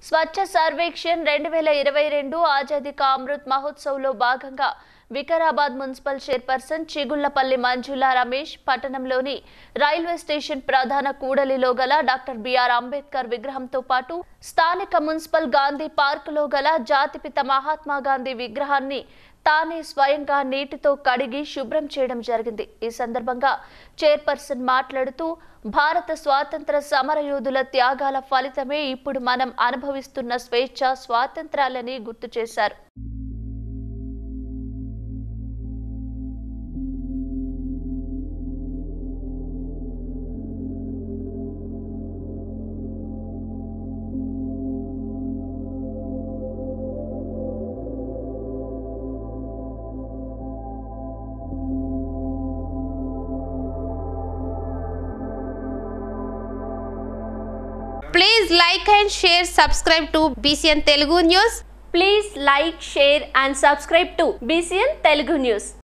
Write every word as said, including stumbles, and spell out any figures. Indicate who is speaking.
Speaker 1: స్వచ్ఛ సర్వేక్షణ్ రెండు వేల ఇరవై రెండు ఆజాదీ కా అమృత్ మహోత్సవ్ లో భాగంగా వికారాబాద్ మున్సిపల్ చైర్పర్సన్ చిగుళ్లపల్లి మంజుల రమేష్ పట్టణంలోని రైల్వే స్టేషన్ ప్రధాన కూడలిలో గల డాక్టర్ బిఆర్ అంబేద్కర్ విగ్రహంతో పాటు స్థానిక మున్సిపల్ గాంధీ పార్కులో గల జాతిపిత మహాత్మా గాంధీ విగ్రహాన్ని తానే స్వయంగా నీటితో కడిగి శుభ్రం చేయడం జరిగింది। ఈ సందర్భంగా చైర్పర్సన్ మాట్లాడుతూ భారత స్వాతంత్ర సమరయోధుల త్యాగాల ఫలితమే ఇప్పుడు మనం అనుభవిస్తున్న స్వేచ్ఛ స్వాతంత్రాలని గుర్తు చేశారు।
Speaker 2: Please like and share, subscribe to B C N Telugu News.
Speaker 1: Please like, share and subscribe to B C N Telugu News.